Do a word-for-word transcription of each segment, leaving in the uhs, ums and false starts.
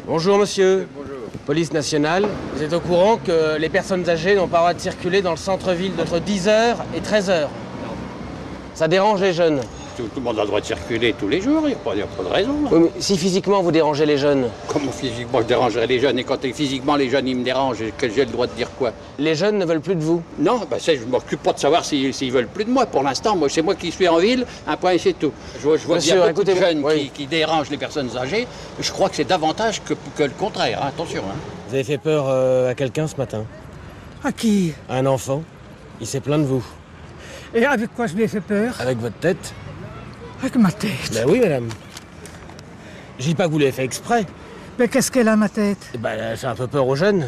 Bonjour monsieur. Bonjour. Police nationale. Vous êtes au courant que les personnes âgées n'ont pas le droit de circuler dans le centre-ville entre dix heures et treize heures? Non. Ça dérange les jeunes? Tout, tout le monde a le droit de circuler tous les jours, il n'y a, pas de raison. Oui, mais si physiquement vous dérangez les jeunes? Comment physiquement je dérangerais les jeunes? Et quand physiquement les jeunes ils me dérangent, que j'ai le droit de dire quoi? Les jeunes ne veulent plus de vous? Non, ben ça, je ne m'occupe pas de savoir s'ils si, veulent plus de moi. Pour l'instant, moi, c'est moi qui suis en ville, un point et c'est tout. Je vois, je vois Monsieur, bien beaucoup de écoutez, jeunes oui. qui, qui dérangent les personnes âgées. Je crois que c'est davantage que, que le contraire, hein, attention. Hein. Vous avez fait peur euh, à quelqu'un ce matin? À qui? À un enfant. Il s'est plaint de vous. Et avec quoi je lui ai fait peur? Avec votre tête? Avec ma tête. Ben oui, madame. Je dis pas que vous l'avez fait exprès. Mais qu'est-ce qu'elle a, ma tête? Eh ben, elle fait un peu peur aux jeunes.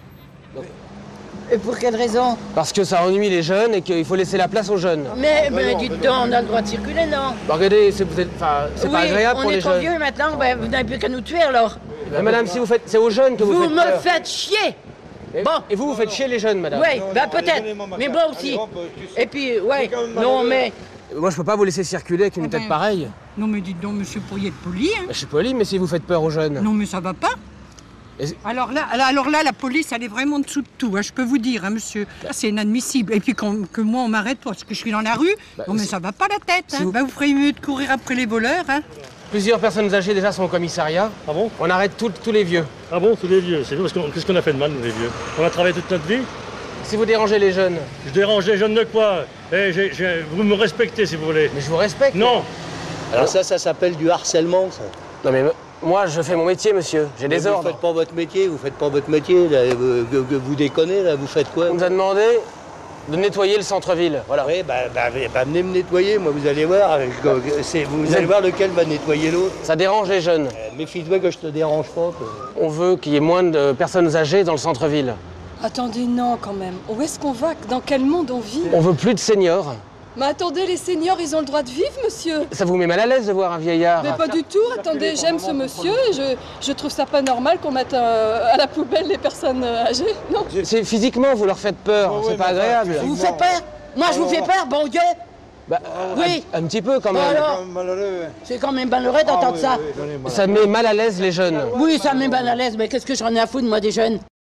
Et pour quelle raison? Parce que ça ennuie les jeunes et qu'il faut laisser la place aux jeunes. Mais, mais dites donc, on a le droit de circuler, non? Bah, regardez, c'est vous êtes- enfin, c'est Oui, pas agréable on pour est les trop jeunes. vieux maintenant, ben, vous n'avez plus qu'à nous tuer alors. Mais madame, si vous faites, c'est aux jeunes que vous, Vous faites me peur. faites chier! Et, Bon. et vous, vous faites chier les jeunes, madame. Oui, ben peut-être, mais moi aussi. Et puis, ouais, non mais... Moi, je peux pas vous laisser circuler avec une Ah tête ben. pareille. Non mais dites donc, monsieur, pourriez être poli, hein. Bah, je suis poli, mais si vous faites peur aux jeunes. Non mais ça va pas. Et- Alors là, là- alors là, la police, elle est vraiment en dessous de tout, hein, je peux vous dire, hein, monsieur. Ça, c'est inadmissible. Et puis qu'on- que moi, on m'arrête parce que je suis dans la rue, Bah, non mais si- ça va pas la tête. si Hein. vous- Bah, vous feriez mieux de courir après les voleurs, hein. Plusieurs personnes âgées déjà sont au commissariat. Ah bon? On arrête tout- tous les vieux. Ah bon, tous les vieux, c'est parce qu'on- qu'est-ce qu'on a fait de mal, nous les vieux? On a travaillé toute notre vie. Si vous dérangez les jeunes, Je dérange les jeunes de quoi? Eh, j'ai- j'ai- vous me respectez si vous voulez. mais je vous respecte. Non! Alors ça, ça s'appelle du harcèlement, ça. Non mais moi, je fais mon métier, monsieur. J'ai des vous ordres. faites pas votre métier, vous faites pas votre métier, là, vous, que- que vous déconnez, là, vous faites quoi? On nous a demandé de nettoyer le centre-ville. Voilà. Oui, bah, bah, bah, venez me nettoyer, moi, vous allez voir. je- c'est- Vous allez voir lequel va nettoyer l'autre. Ça dérange les jeunes. Euh, Méfie-toi que je te dérange pas. quoi. On veut qu'il y ait moins de personnes âgées dans le centre-ville. Attendez, non, quand même. Où est-ce qu'on va? Dans quel monde on vit? On veut plus de seniors. Mais attendez, les seniors, ils ont le droit de vivre, monsieur? Ça vous met mal à l'aise de voir un vieillard? Mais pas du tout. Attendez, j'aime ce monsieur et je, je trouve ça pas normal qu'on mette euh, à la poubelle les personnes euh, âgées. Non. C'est physiquement, vous leur faites peur. C'est pas agréable. Vous vous faites peur? Moi je vous fais peur, bon Dieu! Bah, Oui. un, un petit peu quand Bon même. alors, c'est quand même malheureux d'entendre ça. Ça met mal à l'aise les jeunes. Oui, ça me met mal à l'aise, mais qu'est-ce que j'en ai à foutre, moi, des jeunes?